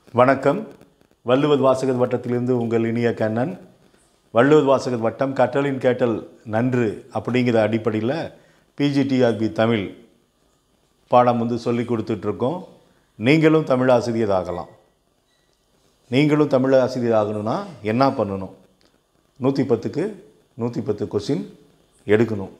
வணக்கம். வள்ளுவர் வாசகர் வட்டத்திலிருந்து உங்கள் இனிய கண்ணன். வள்ளுவர் வாசகர் வட்டம் கற்றலின் கேட்டல் நன்று அப்படிங்கிற அடிப்படையில் பிஜிடிஆர்பி தமிழ் பாடம் சொல்லி கொடுத்துட்ருக்கோம். நீங்களும் தமிழ் ஆசிரியர் ஆகலாம். நீங்களும் தமிழ் ஆசிரியர் ஆகணும்னா என்ன பண்ணணும்? 110க்கு 110 கொஸ்டின் எடுக்கணும்.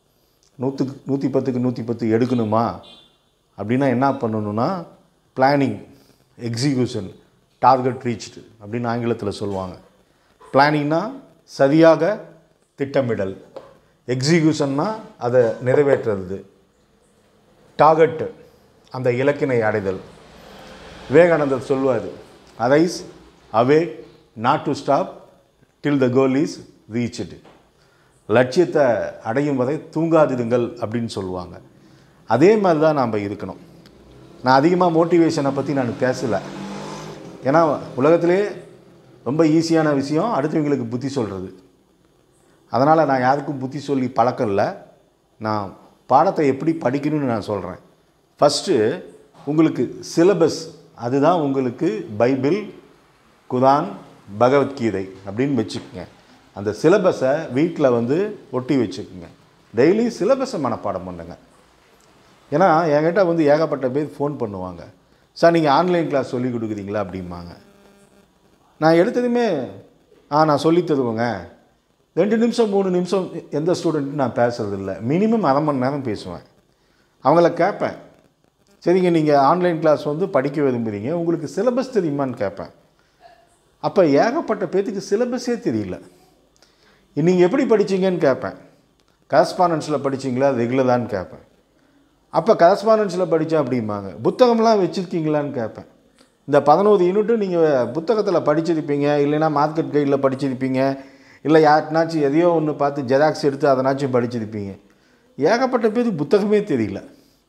110க்கு 110 எடுக்கணுமா அப்படின்னா என்ன பண்ணணும்னா பிளானிங், எக்ஸிக்யூஷன், டார்கெட் ரீச்டு அப்படின்னு ஆங்கிலத்தில் சொல்லுவாங்க. பிளானிங்னா சரியாக திட்டமிடல், எக்ஸிக்யூஷன்னா அதை நிறைவேற்றுறது, டார்கெட் அந்த இலக்கினை அடைதல். விவேகானந்தர் சொல்வார், arise awake not to stop till the goal is reached. லட்சியத்தை அடையும் வரை தூங்காதிருங்கள் அப்படின்னு சொல்லுவாங்க. அதே மாதிரி தான் நாம் இருக்கணும். நான் அதிகமாக மோட்டிவேஷனை பற்றி நான் பேசலை. ஏன்னா உலகத்திலே ரொம்ப ஈஸியான விஷயம் அடுத்தவங்களுக்கு புத்தி சொல்கிறது. அதனால் நான் யாருக்கும் புத்தி சொல்லி பழக்கம் இல்லை. நான் பாடத்தை எப்படி படிக்கணும்னு நான் சொல்கிறேன். ஃபஸ்ட்டு உங்களுக்கு சிலபஸ், அதுதான் உங்களுக்கு பைபிள், குரான், பகவத்கீதை அப்படின்னு வச்சுக்கோங்க. அந்த சிலபஸை வீட்டில் ஒட்டி வச்சுக்கோங்க. டெய்லி சிலபஸை மனப்பாடம் பண்ணுங்க. ஏன்னா என்கிட்ட ஏகப்பட்ட பேர் ஃபோன் பண்ணுவாங்க, சார் நீங்கள் ஆன்லைன் கிளாஸ் சொல்லிக் கொடுக்குறீங்களா அப்படிம்பாங்க. நான் எடுத்ததுமே நான் சொல்லித் தருவேங்க. 2 நிமிஷம் 3 நிமிஷம் எந்த ஸ்டூடெண்ட்டும் நான் பேசுகிறதில்ல. மினிமம் அரை மணி நேரம் பேசுவேன். அவங்கள கேட்பேன், சரிங்க நீங்கள் ஆன்லைன் கிளாஸ் படிக்க விரும்புகிறீங்க, உங்களுக்கு சிலபஸ் தெரியுமான்னு கேட்பேன். அப்போ ஏகப்பட்ட பேத்துக்கு சிலபஸே தெரியல. நீங்கள் எப்படி படித்தீங்கன்னு கேட்பேன். கரஸ்பாண்டன்ஸில் படித்தீங்களா ரெகுலரான்னு கேட்பேன். அப்போ கரஸ்பாண்டன்ஸில் படித்தேன் அப்படிம்பாங்க. புத்தகம்லாம் வச்சுருக்கீங்களான்னு கேட்பேன். இந்த 11 யூனிட்டும் நீங்கள் புத்தகத்தில் படிச்சிருப்பீங்க, இல்லைன்னா மார்க்கெட் கைடில் படிச்சிருப்பீங்க, இல்லை யாருனாச்சும் எதையோ ஒன்று பார்த்து ஜெராக்ஸ் எடுத்து அதனாச்சும் படிச்சிருப்பீங்க. ஏகப்பட்ட பேருக்கு புத்தகமே தெரியல.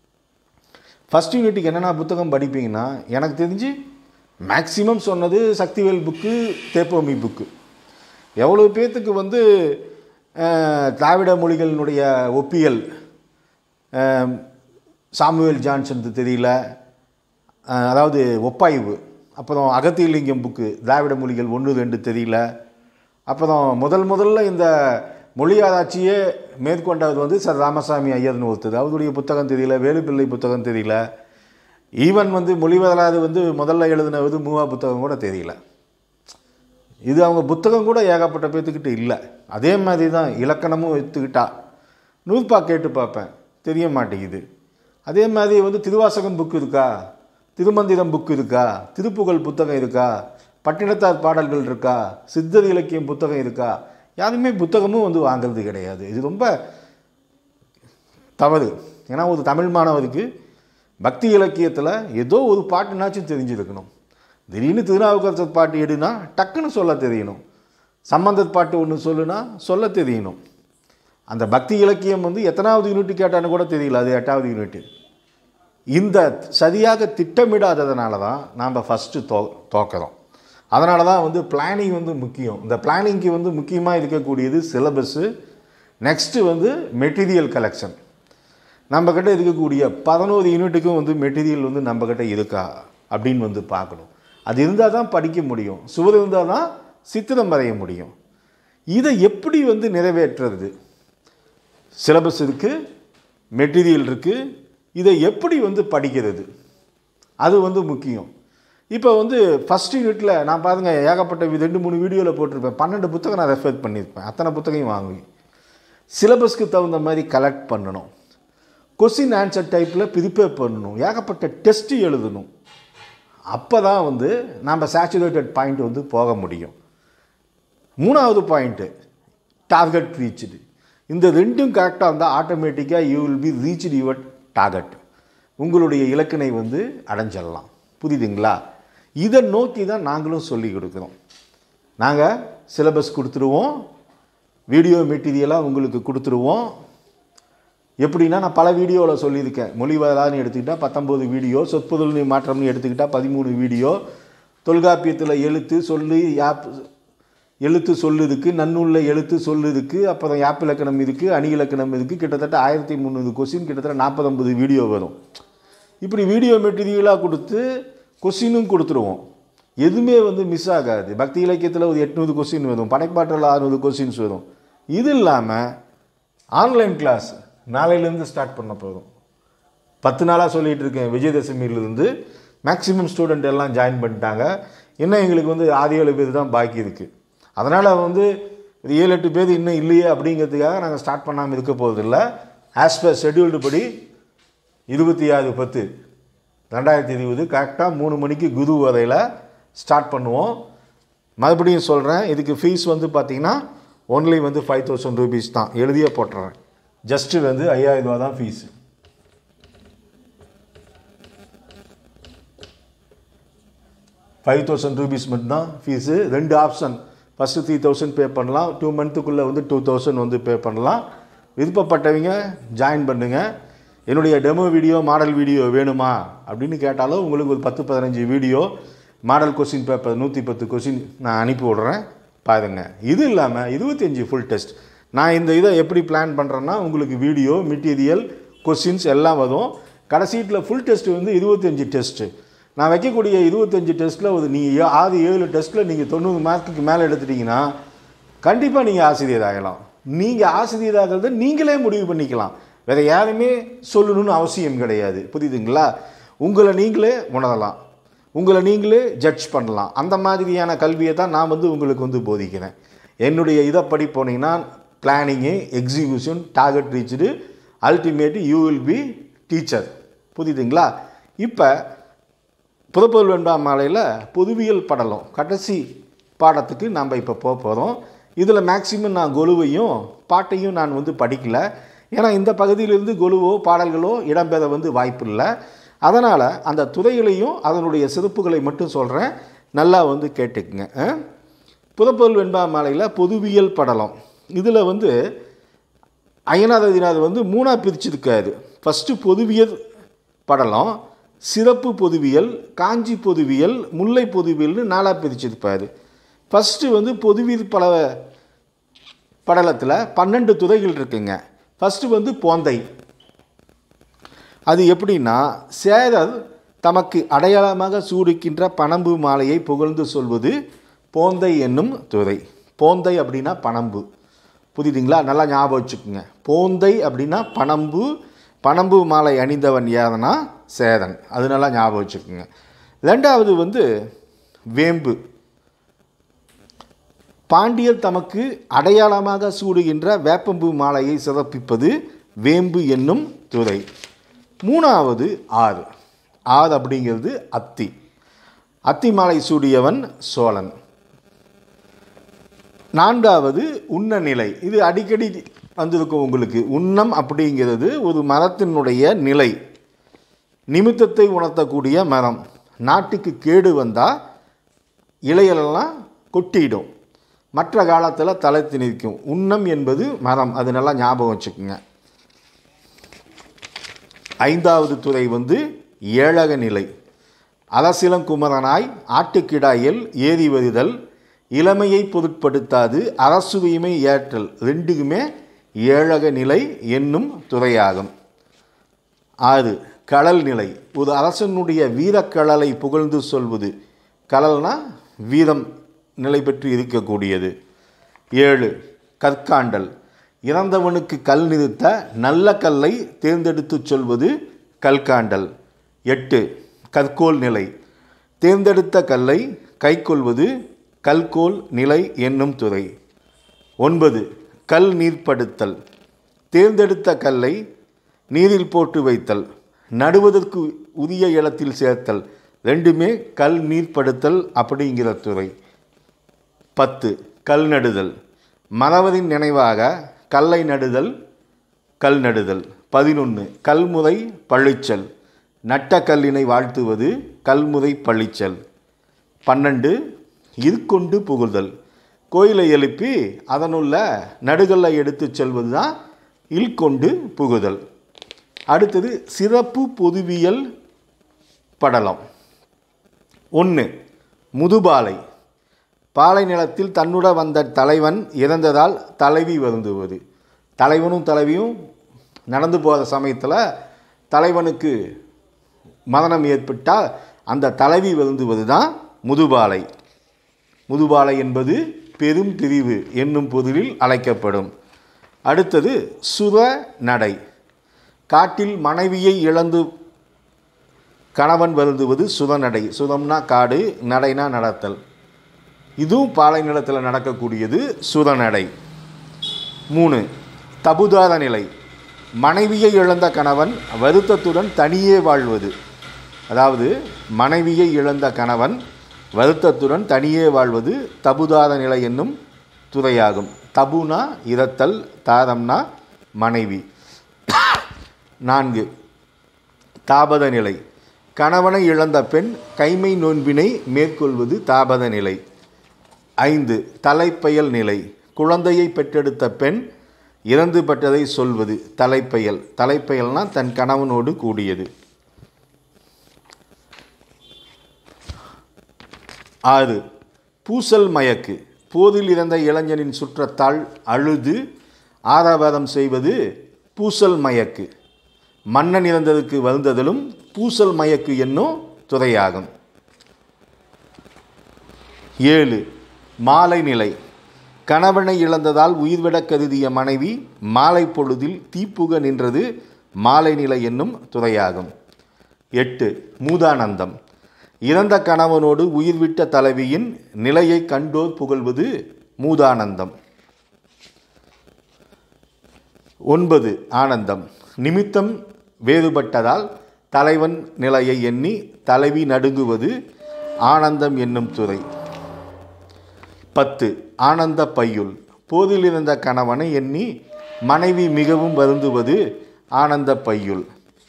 ஃபஸ்ட் யூனிட்டுக்கு என்னென்ன புத்தகம் படிப்பீங்கன்னா, எனக்கு தெரிஞ்சு மேக்ஸிமம் சொன்னது சக்திவேல் புக்கு, தேப்போமி புக்கு. எவ்வளோ பேர்த்துக்கு திராவிட மொழிகளினுடைய ஒப்பியல் சாமுவேல் ஜான்சன் தெரியல, அதாவது ஒப்பாய்வு. அப்புறம் அகத்தியலிங்கம் புக்கு திராவிட மொழிகள் 1, 2 தெரியல. அப்புறம் முதல்ல இந்த மொழி ஆராய்ச்சியே மேற்கொண்டது சார் ராமசாமி ஐயர்னு ஒருத்தர், அவருடைய புத்தகம் தெரியல. வேலுப்பிள்ளை புத்தகம் தெரியல. ஈவன் மொழி வரலாறு முதல்ல எழுதினது மூவா புத்தகம் கூட தெரியல. இது அவங்க புத்தகம் கூட ஏகப்பட்ட பேர்த்துக்கிட்ட இல்லை. அதே மாதிரி தான் இலக்கணமும் எடுத்துக்கிட்டா நூற்பா கேட்டு பார்ப்பேன், தெரிய மாட்டேங்குது. அதே மாதிரி திருவாசகம் புக்கு இருக்கா, திருமந்திரம் புக்கு இருக்கா, திருப்புகழ் புத்தகம் இருக்கா, பட்டினத்தார் பாடல்கள் இருக்கா, சித்தர் இலக்கியம் புத்தகம் இருக்கா? யாருமே புத்தகமும் வாங்கிறது கிடையாது. இது ரொம்ப தவறு. ஏன்னா ஒரு தமிழ் மாணவருக்கு பக்தி இலக்கியத்தில் ஏதோ ஒரு பாட்டுனாச்சும் தெரிஞ்சிருக்கணும். திடீர்னு திருநாவுக்கரசர் பாட்டு எடுனா டக்குன்னு சொல்ல தெரியணும். சம்பந்தர் பாட்டு ஒன்று சொல்லுனா சொல்ல தெரியணும். அந்த பக்தி இலக்கியம் எத்தனாவது யூனிட் கேட்டான்னு கூட தெரியல, அது 8வது யூனிட்டு. இந்த சரியாக திட்டமிடாததுனால தான் நாம் ஃபஸ்ட்டு தோக்கிறோம். அதனால தான் பிளானிங் முக்கியம். இந்த பிளானிங்க்கு முக்கியமாக இருக்கக்கூடியது சிலபஸ்ஸு. Next material collection. நம்மக்கிட்ட இருக்கக்கூடிய 11 யூனிட்டுக்கும் மெட்டீரியல் நம்மக்கிட்ட இருக்கா அப்படின்னு பார்க்கணும். அது இருந்தால் தான் படிக்க முடியும். சுவர் இருந்தால் தான் சித்திரம் வரைய முடியும். இதை எப்படி நிறைவேற்றுறது? சிலபஸ் இருக்குது, மெட்டீரியல் இருக்குது, இதை எப்படி படிக்கிறது? அது முக்கியம். இப்போ ஃபஸ்ட் யூனிட்டில் நான் பாருங்கள், ஏகப்பட்ட 2-3 வீடியோவில் போட்டிருப்பேன். 12 புத்தகம் நான் ரெஃபர் பண்ணியிருப்பேன். அத்தனை புத்தகம் வாங்கி சிலபஸ்க்கு தகுந்த மாதிரி கலெக்ட் பண்ணணும். கொஸ்டின் ஆன்சர் டைப்பில் ப்ரிப்பேர் பண்ணணும். ஏகப்பட்ட டெஸ்ட்டு எழுதணும். அப்போ தான் நம்ம சேச்சுரேட்டட் பாயிண்ட் போக முடியும். 3வது பாயிண்ட்டு டார்கெட் ரீச்டு. இந்த 2ம் கரெக்டாக இருந்தால் ஆட்டோமேட்டிக்காக you will be reached your target. உங்களுடைய இலக்கினை அடைஞ்சிடலாம். புரியுதுங்களா? இதை நோக்கி தான் நாங்களும் சொல்லி கொடுக்குறோம். நாங்கள் சிலபஸ் கொடுத்துருவோம், வீடியோ மெட்டீரியலாக உங்களுக்கு கொடுத்துருவோம். எப்படின்னா நான் பல வீடியோவில் சொல்லியிருக்கேன். மொழி வரலாறுன்னு எடுத்துக்கிட்டால் 19 வீடியோ, சொற்பொருள் மாற்றம்னு எடுத்துக்கிட்டால் 13 வீடியோ, தொல்காப்பியத்தில் எழுத்து சொல்லு இருக்குது, நன்னூலில் எழுத்து சொல்லு இருக்குது, அப்புறம் யாப்பு இலக்கணம் இருக்குது, அணி இலக்கணம் இருக்குது. கிட்டத்தட்ட 1300 கொஸ்டின், கிட்டத்தட்ட 40-50 வீடியோ வரும். இப்படி வீடியோ மெட்டீரியலாக கொடுத்து கொஸ்டினும் கொடுத்துருவோம். எதுவுமே வந்து மிஸ் ஆகாது. பக்தி இலக்கியத்தில் ஒரு 800 கொஸ்டின் வரும், படைப்பாற்றல் 600 கொஸ்டின்ஸ் வரும். இது இல்லாமல் ஆன்லைன் கிளாஸ் நாளையிலேருந்து ஸ்டார்ட் பண்ண போதும். 10 நாளாக சொல்லிகிட்டு இருக்கேன். விஜயதசமியிலிருந்து மேக்ஸிமம் ஸ்டூடெண்ட் எல்லாம் ஜாயின் பண்ணிட்டாங்க. இன்னும் எங்களுக்கு வந்து 6-7 பேர் தான் பாக்கி இருக்குது. அதனால் வந்து 7-8 பேர் இன்னும் இல்லையே அப்படிங்கிறதுக்காக நாங்கள் ஸ்டார்ட் பண்ணாமல் இருக்க போவதில்லை. ஆஸ் பர் ஷெட்யூல்டு படி 26/10/2020 கரெக்டாக 3 மணிக்கு குரு வரையில் ஸ்டார்ட் பண்ணுவோம். மறுபடியும் சொல்கிறேன், இதுக்கு ஃபீஸ் வந்து பார்த்திங்கன்னா ஒன்லி வந்து 5000 ரூபீஸ் தான். எழுதியே போட்டுறேன். ஜஸ்ட்டு வந்து 5000 ரூபா தான் ஃபீஸு. 5000 ரூபீஸ் மட்டும்தான் ஃபீஸு. 2 ஆப்ஷன். ஃபஸ்ட்டு 3000 பே பண்ணலாம், 2 மந்த்துக்குள்ளே வந்து 2000 வந்து பே பண்ணலாம். விருப்பப்பட்டவங்க ஜாயின் பண்ணுங்கள். என்னுடைய டெமோ வீடியோ மாடல் வீடியோ வேணுமா அப்படின்னு கேட்டாலும் உங்களுக்கு ஒரு 10-15 video model question paper 110 question நான் அனுப்பி விட்றேன், பாருங்கள். இது இல்லாமல் 25 ஃபுல் டெஸ்ட். நான் இந்த இதை எப்படி பிளான் பண்ணுறேன்னா, உங்களுக்கு வீடியோ மெட்டீரியல் கொஸ்டின்ஸ் எல்லாம் வரும். கடைசீட்டில் ஃபுல் டெஸ்ட்டு வந்து 25 டெஸ்ட்டு. நான் வைக்கக்கூடிய 25 டெஸ்ட்டில் ஒரு நீங்கள் 6-7 டெஸ்ட்டில் நீங்கள் 90 மார்க்குக்கு மேலே எடுத்துட்டிங்கன்னா கண்டிப்பாக நீங்கள் ஆசிரியர் ஆகலாம். நீங்கள் ஆசிரியர் ஆகிறத நீங்களே முடிவு பண்ணிக்கலாம். வேறு யாருமே சொல்லணும்னு அவசியம் கிடையாது. புரியுதுங்களா? உங்களை நீங்களே உணரலாம், உங்களை நீங்களே ஜட்ஜ் பண்ணலாம். அந்த மாதிரியான கல்வியை தான் நான் வந்து உங்களுக்கு வந்து போதிக்கிறேன். என்னுடைய இதை படி போனீங்கன்னா planning, execution, target reach, ultimate you will be teacher. புரியுதுங்களா? இப்போ புறப்பொருள் வெண்பா மாலையில் பொதுவியல் படலம் கடைசி பாடத்துக்கு நாம் இப்போ போக போகிறோம். இதில் மேக்சிமம் நான் கொலுவையும் பாட்டையும் நான் வந்து படிக்கலை. ஏன்னா இந்த பகுதியிலிருந்து கொலுவோ பாடல்களோ இடம்பெற வந்து வாய்ப்பு இல்லை. அதனால் அந்த துறைகளையும் அதனுடைய சிறப்புகளை மட்டும் சொல்கிறேன், நல்லா வந்து கேட்டுக்குங்க. புறப்பொருள் வெண்பா மாலையில் பொதுவியல் படலம் இதில் வந்து அய்யனார் வந்து 3ஆக பிரிச்சிருக்காரு. ஃபஸ்ட்டு பொதுவியல் படலம், சிறப்பு பொதுவியல், காஞ்சி பொதுவியல், முல்லை பொதுவியல்னு 4ஆக பிரிச்சிருப்பார். ஃபஸ்ட்டு வந்து பொதுவியல் படலத்தில் 12 துறைகள் இருக்குங்க. ஃபஸ்ட்டு வந்து போந்தை. அது எப்படின்னா, சேரர் தமக்கு அடையாளமாக சூடிக்கின்ற பனம்பு மாலையை புகழ்ந்து சொல்வது போந்தை என்னும் துறை. போந்தை அப்படின்னா பனம்பு. புரியுதுங்களா? நல்லா ஞாபகம் வச்சுக்கோங்க. போந்தை அப்படின்னா பனம்பு. பனம்பு மாலை அணிந்தவன் யாருன்னா சேரன். அது நல்லா ஞாபகம் வச்சுக்கோங்க. 2வது வந்து வேம்பு. பாண்டியர் தமக்கு அடையாளமாக சூடுகின்ற வேப்பம்பு மாலையை சிறப்பிப்பது வேம்பு என்னும் துறை. 3வது ஆறு. ஆறு அப்படிங்கிறது அத்தி. அத்தி மாலை சூடியவன் சோழன். 4வது உண்ண நிலை. இது அடிக்கடி வந்திருக்கும் உங்களுக்கு. உண்ணம் அப்படிங்கிறது ஒரு மரத்தினுடைய நிலை, நிமித்தத்தை உணர்த்தக்கூடிய மரம். நாட்டுக்கு கேடு வந்தால் இலைகளெல்லாம் கொட்டிடும், மற்ற காலத்தில் தலைத்து நிற்கும். உண்ணம் என்பது மரம். அது நல்லா ஞாபகம் வச்சுக்கோங்க. 5வது துறை வந்து ஏழக நிலை. அரசிலங்குமரனாய் ஆட்டுக்கிடாயில் ஏறி வருதல், இளமையை பொருட்படுத்தாது அரசுரிமை ஏற்றல், 2க்குமே ஏழக நிலை என்னும் துறையாகும். 6 கடல் நிலை. ஒரு அரசனுடைய வீரக்கடலை புகழ்ந்து சொல்வது. கடல்னா வீரம் நிலை பெற்று இருக்கக்கூடியது. 7 கற்காண்டல். இறந்தவனுக்கு கல் நிறுத்த நல்ல கல்லை தேர்ந்தெடுத்து சொல்வது கல்காண்டல். 8 கற்கோள் நிலை. தேர்ந்தெடுத்த கல்லை கைக்கொள்வது கல்கோள் நிலை என்னும் துறை. 9 கல் நீர்ப்படுத்தல். தேர்ந்தெடுத்த கல்லை நீரில் போட்டு வைத்தல், நடுவதற்கு உரிய இடத்தில் சேர்த்தல், 2மே கல் நீர்ப்படுத்தல் அப்படிங்கிற துறை. 10 கல் நடுதல். மறவரின் நினைவாக கல்லை நடுதல், கல் நடுதல். 11 கல்முறை பழிச்சல். நட்ட கல்லினை வாழ்த்துவது கல்முறை பழிச்சல். 12 இருக்கொண்டு புகுதல். கோயிலை எழுப்பி அதனுள்ள நடுகல்லை எடுத்து செல்வது தான் இல்கொண்டு புகுதல். அடுத்தது சிறப்பு பொதுவியல் படலம். 1 முதுபாலை. பாலை நிலத்தில் தன்னுடன் வந்த தலைவன் இறந்ததால் தலைவி வருந்துவது. தலைவனும் தலைவியும் நடந்து போகிற சமயத்தில் தலைவனுக்கு மரணம் ஏற்பட்டால் அந்த தலைவி வருந்துவது தான் முதுபாலை. முதுபாலை என்பது பெரும் பிரிவு என்னும் பொருளில் அழைக்கப்படும். அடுத்தது சுர நடை. காட்டில் மனைவியை இழந்து கணவன் வருந்துவது சுதநடை. சுதம்னா காடு, நடைனா நடத்தல். இதுவும் பாலை நிலத்தில் நடக்கக்கூடியது சுதநடை. 3 தபுதார நிலை. மனைவியை இழந்த கணவன் வருத்தத்துடன் தனியே வாழ்வது. அதாவது மனைவியை இழந்த கணவன் வருத்தத்துடன் தனியே வாழ்வது தபுதார நிலை என்னும் துறையாகும். தபுனா இரத்தல், தாரம்னா மனைவி. 4 தாபத நிலை. கணவனை இழந்த பெண் கைமை நோன்பினை மேற்கொள்வது தாபத நிலை. 5 தலைப்பெயல் நிலை. குழந்தையை பெற்றெடுத்த பெண் இறந்துபட்டதை சொல்வது தலைப்பெயல். தலைப்பெயல்னா தன் கணவனோடு கூடியது. 6 பூசல் மயக்கு. போதில் இறந்த இளைஞனின் சுற்றத்தால் அழுது ஆரவாரம் செய்வது பூசல் மயக்கு. மன்னன் இறந்ததுக்கு வருந்ததலும் பூசல் மயக்கு என்னும் துறையாகும். 7 மாலை நிலை. கணவனை இழந்ததால் உயிர்விட கருதிய மனைவி மாலை பொழுதில் தீப்புக நின்றது மாலை நிலை என்னும் துறையாகும். 8 மூதானந்தம். இறந்த கணவனோடு உயிர்விட்ட தலைவியின் நிலையை கண்டோர் புகழ்வது மூதானந்தம். 9 ஆனந்தம். நிமித்தம் வேறுபட்டதால் தலைவன் நிலையை எண்ணி தலைவி நடுங்குவது ஆனந்தம் என்னும் துறை. 10 ஆனந்த பையுள். போதில் இருந்த கணவனை எண்ணி மனைவி மிகவும் வருந்துவது ஆனந்த பையுள்.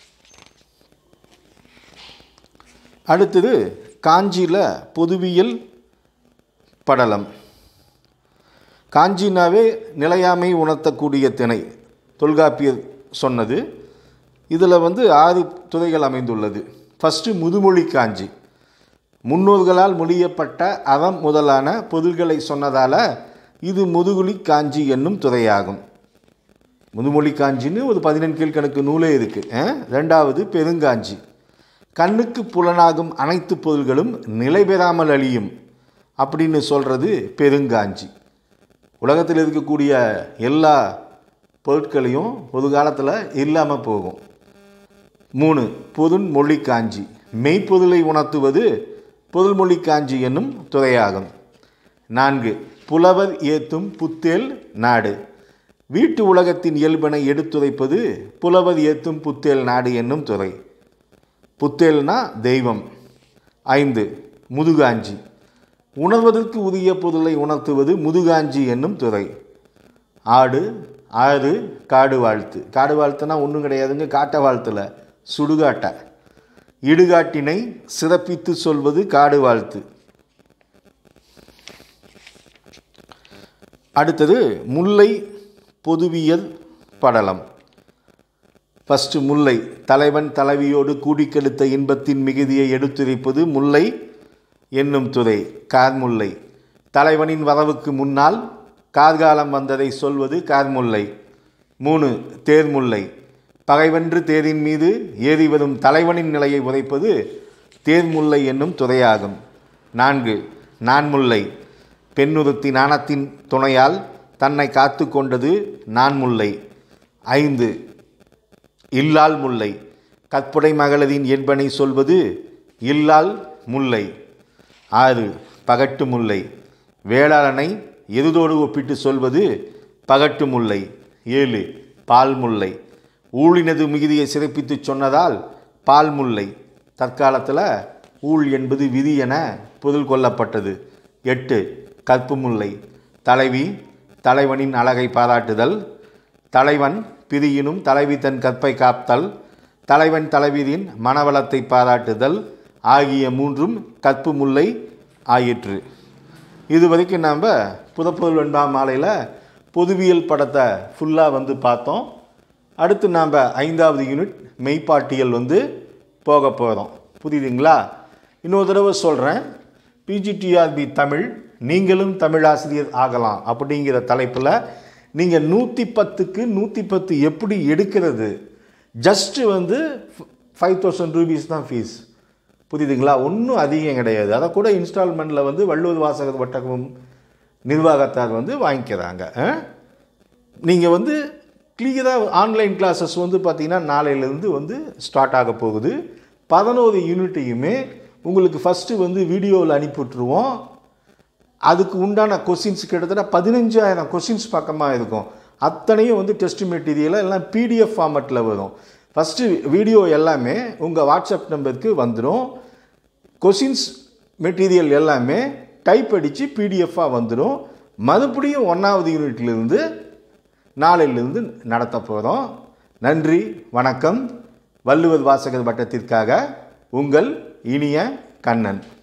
அடுத்தது காஞ்சியில் பொதுவியல் படலம். காஞ்சினாவே நிலையாமை உணர்த்தக்கூடிய திணை. தொல்காப்பியர் சொன்னது. இதில் 6 துறைகள் அமைந்துள்ளது. ஃபஸ்ட்டு முதுமொழி காஞ்சி. முன்னோர்களால் மொழியப்பட்ட அறம் முதலான பொருள்களை சொன்னதால் இது முதுகுலி காஞ்சி என்னும் துறையாகும். முதுமொழி காஞ்சின்னு ஒரு 14 கீழ்கணக்கு நூலே இருக்குது. 2வது பெருங்காஞ்சி. கண்ணுக்கு புலனாகும் அனைத்து பொருள்களும் நிலை பெறாமல் அழியும் அப்படின்னு சொல்கிறது பெருங்காஞ்சி. உலகத்தில் இருக்கக்கூடிய எல்லா பொருட்களையும் ஒரு காலத்தில் இல்லாமல் போகும். 3 பொருண்மொழி காஞ்சி. மெய்ப்பொருளை உணர்த்துவது பொருள்மொழி காஞ்சி என்னும் துறையாகும். 4 புலவர் ஏத்தும் புத்தேல் நாடு. வீட்டு உலகத்தின் இயல்பினை எடுத்துரைப்பது புலவர் ஏத்தும் புத்தேல் நாடு என்னும் துறை. புத்தேல்னா தெய்வம். 5 முதுகாஞ்சி. உணர்வதற்கு உரிய பொருளை உணர்த்துவது முதுகாஞ்சி என்னும் துறை. 6 காடு வாழ்த்து. காடு வாழ்த்துனா ஒன்றும் கிடையாதுங்க, காட்ட வாழ்த்துல சுடுகாட்டை. இடுகாட்டினை சிறப்பித்து சொல்வது காடு வாழ்த்து. அடுத்தது முல்லை பொதுவியல் படலம். ஃபஸ்ட்டு முல்லை. தலைவன் தலைவியோடு கூடிக்கெடுத்த இன்பத்தின் மிகுதியை எடுத்துரைப்பது முல்லை என்னும் துறை. கார்முல்லை. தலைவனின் வரவுக்கு முன்னால் கார்காலம் வந்ததை சொல்வது கார்முல்லை. 3 தேர்முல்லை. பகைவன்று தேரின் மீது ஏறி வரும் தலைவனின் நிலையை உரைப்பது தேர்முல்லை என்னும் துறையாகும். 4 நான்முல்லை. பெண்ணுறுத்தி நாணத்தின் துணையால் தன்னை காத்து கொண்டது நான்முல்லை. 5 இல்லால் முல்லை. கற்புடை மகளிரின் என்பனை சொல்வது இல்லால் முல்லை. 6 பகட்டு முல்லை. வேளாளனை எருதோடு ஒப்பிட்டு சொல்வது பகட்டு முல்லை. 7 பால் முல்லை. ஊழினது மிகுதியை சிறப்பித்து சொன்னதால் பால் முல்லை. தற்காலத்தில் ஊழ் என்பது விதி என பொருள் கொள்ளப்பட்டது. 8 கற்பு முல்லை. தலைவி தலைவனின் அழகை பாராட்டுதல். தலைவன் பிரியினும் தலைவி தன் கற்பை காத்தல். தலைவன் தலைவியின் மனவளத்தை பாராட்டுதல் ஆகிய 3ம் கற்பு முல்லை ஆயிற்று. இதுவரைக்கும் நாம் புதப்பொருள் வெண்பாம் மாலையில் பொதுவியல் படத்தை ஃபுல்லாக பார்த்தோம். அடுத்து நாம் 5வது யூனிட் மெய்ப்பாட்டியல் போக போகிறோம். புரியுதுங்களா? இன்னொரு தடவை சொல்கிறேன். பிஜிடிஆர்பி தமிழ் நீங்களும் தமிழாசிரியர் ஆகலாம் அப்படிங்கிற தலைப்பில் நீங்கள் 110க்கு 110 எப்படி எடுக்கிறது, ஜஸ்ட்டு 5000 ரூபீஸ் தான் ஃபீஸ். புரியுதுங்களா? ஒன்றும் அதிகம் கிடையாது. அதை கூட இன்ஸ்டால்மெண்ட்டில் வந்து வள்ளுவர் வாசகர் வட்டமும் நிர்வாகத்தார் வந்து வாங்கிக்கிறாங்க. நீங்கள் வந்து கிளியராக ஆன்லைன் கிளாஸஸ் வந்து பார்த்திங்கன்னா நாளையிலேருந்து வந்து ஸ்டார்ட் ஆக போகுது. 11 யூனிட்டையுமே உங்களுக்கு ஃபஸ்ட்டு வந்து வீடியோவில் அனுப்பிவிட்ருவோம். அதுக்கு உண்டான கொஸ்டின்ஸ் கிட்டத்தட்ட 15,000 கொஸ்டின்ஸ் பக்கமாக இருக்கும். அத்தனையும் வந்து டெஸ்ட் மெட்டீரியலாக எல்லாம் PDF ஃபார்மேட்டில் வரும். ஃபஸ்ட்டு வீடியோ எல்லாமே உங்கள் வாட்ஸ்அப் நம்பருக்கு வந்துடும். கொஸ்டின்ஸ் மெட்டீரியல் எல்லாமே டைப் அடித்து PDFாக வந்துடும். மறுபடியும் 1வது யூனிட்லேருந்து நாளையிலிருந்து நடத்த போகிறோம். நன்றி, வணக்கம். வள்ளுவர் வாசகர் வட்டத்திற்காக உங்கள் இனிய கண்ணன்.